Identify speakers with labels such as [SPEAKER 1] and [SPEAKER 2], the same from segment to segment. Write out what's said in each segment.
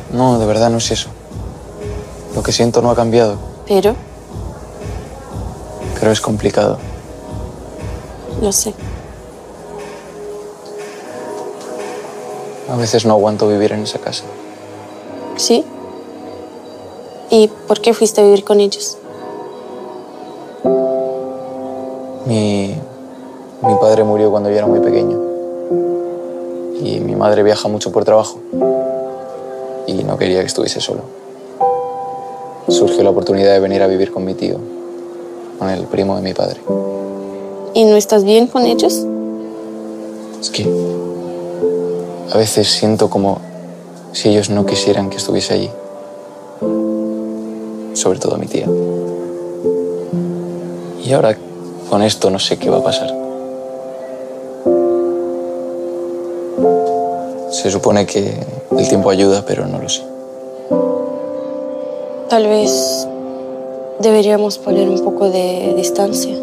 [SPEAKER 1] No, de verdad no es eso. Lo que siento no ha cambiado.
[SPEAKER 2] Pero,
[SPEAKER 1] Pero es complicado.
[SPEAKER 2] lo sé.
[SPEAKER 1] A veces no aguanto vivir en esa casa.
[SPEAKER 2] ¿Sí? ¿Y por qué fuiste a vivir con ellos?
[SPEAKER 1] Mi padre murió cuando yo era muy pequeño. Y mi madre viaja mucho por trabajo. Y no quería que estuviese solo. Surgió la oportunidad de venir a vivir con mi tío, con el primo de mi padre.
[SPEAKER 2] ¿Y no estás bien con ellos?
[SPEAKER 1] Es que a veces siento como si ellos no quisieran que estuviese allí. Sobre todo mi tía. Y ahora con esto no sé qué va a pasar. Se supone que el tiempo ayuda, pero no lo sé.
[SPEAKER 2] Tal vez deberíamos poner un poco de distancia.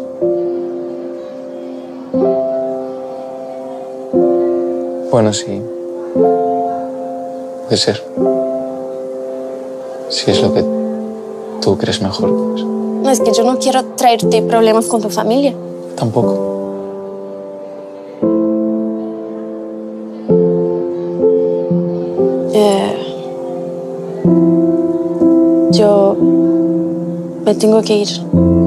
[SPEAKER 1] Bueno, sí. Puede ser. Si es lo que tú crees mejor, pues.
[SPEAKER 2] No, es que yo no quiero traerte problemas con tu familia.
[SPEAKER 1] Tampoco.
[SPEAKER 2] Yo me tengo que ir.